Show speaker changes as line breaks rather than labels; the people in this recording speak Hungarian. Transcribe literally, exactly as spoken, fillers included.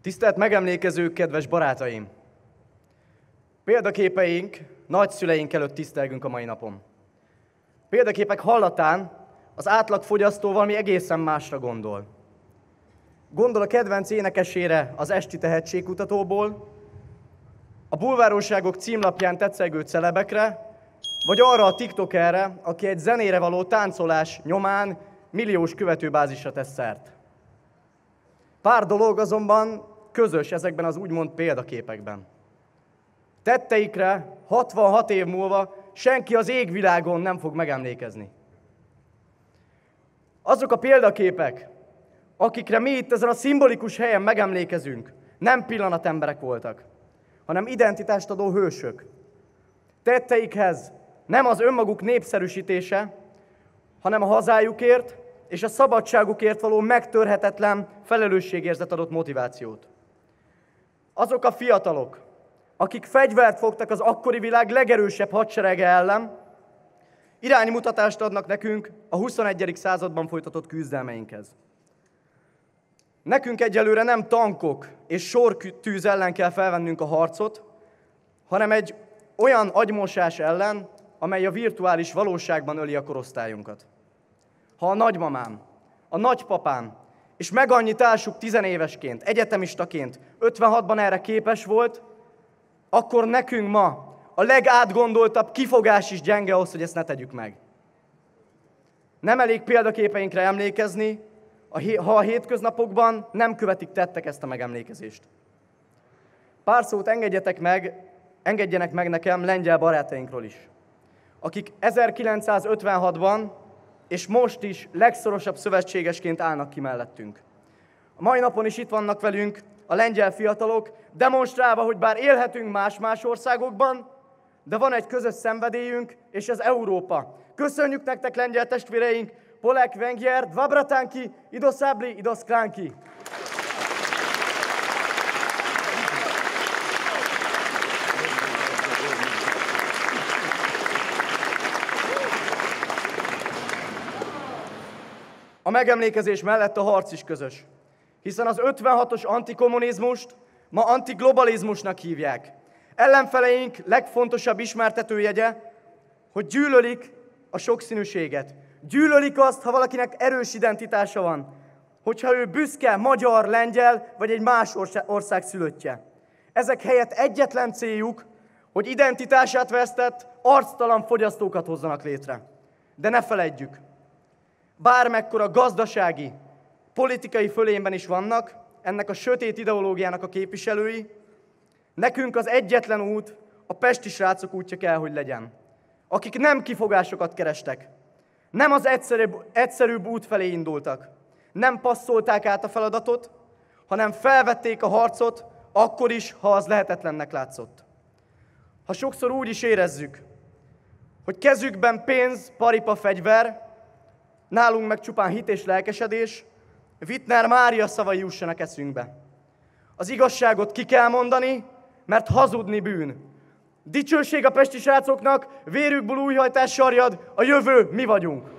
Tisztelt megemlékezők, kedves barátaim! Példaképeink, nagyszüleink előtt tisztelgünk a mai napon. Példaképek hallatán az átlag fogyasztó valami egészen másra gondol. Gondol a kedvenc énekesére az esti tehetségkutatóból, a bulvárújságok címlapján tetszegő celebekre, vagy arra a tiktokerre, aki egy zenére való táncolás nyomán milliós követőbázisra tesz szert. Pár dolog azonban közös ezekben az úgymond példaképekben. Tetteikre hatvanhat év múlva senki az égvilágon nem fog megemlékezni. Azok a példaképek, akikre mi itt ezen a szimbolikus helyen megemlékezünk, nem pillanatemberek voltak, hanem identitást adó hősök. Tetteikhez nem az önmaguk népszerűsítése, hanem a hazájukért és a szabadságukért való megtörhetetlen felelősségérzet adott motivációt. Azok a fiatalok, akik fegyvert fogtak az akkori világ legerősebb hadserege ellen, iránymutatást adnak nekünk a huszonegyedik században folytatott küzdelmeinkhez. Nekünk egyelőre nem tankok és sortűz ellen kell felvennünk a harcot, hanem egy olyan agymosás ellen, amely a virtuális valóságban öli a korosztályunkat. Ha a nagymamám, a nagypapám és meg annyi társuk tizenévesként, egyetemistaként ötvenhatban erre képes volt, akkor nekünk ma a legátgondoltabb kifogás is gyenge ahhoz, hogy ezt ne tegyük meg. Nem elég példaképeinkre emlékezni, ha a hétköznapokban nem követik tettek ezt a megemlékezést. Pár szót engedjetek meg, engedjenek meg nekem lengyel barátainkról is, akik ezerkilencszázötvenhatban és most is legszorosabb szövetségesként állnak ki mellettünk. A mai napon is itt vannak velünk a lengyel fiatalok, demonstrálva, hogy bár élhetünk más-más országokban, de van egy közös szenvedélyünk, és ez Európa. Köszönjük nektek, lengyel testvéreink! Polek, Węgier, dwa bratanki, i do sabli, i do szklánki! A megemlékezés mellett a harc is közös, hiszen az ötvenhatos antikommunizmust ma antiglobalizmusnak hívják. Ellenfeleink legfontosabb ismertetőjegye, hogy gyűlölik a sokszínűséget. Gyűlölik azt, ha valakinek erős identitása van, hogyha ő büszke, magyar, lengyel vagy egy más ország szülöttje. Ezek helyett egyetlen céljuk, hogy identitását vesztett, arctalan fogyasztókat hozzanak létre. De ne feledjük, bármekkora gazdasági, politikai fölényben is vannak ennek a sötét ideológiának a képviselői, nekünk az egyetlen út a pesti srácok útja kell, hogy legyen, akik nem kifogásokat kerestek, nem az egyszerűbb, egyszerűbb út felé indultak, nem passzolták át a feladatot, hanem felvették a harcot, akkor is, ha az lehetetlennek látszott. Ha sokszor úgy is érezzük, hogy kezükben pénz, paripa, fegyver, nálunk meg csupán hit és lelkesedés, Wittner Mária szavai jussanak eszünkbe. Az igazságot ki kell mondani, mert hazudni bűn. Dicsőség a pesti srácoknak, vérükből újhajtás sarjad, a jövő mi vagyunk.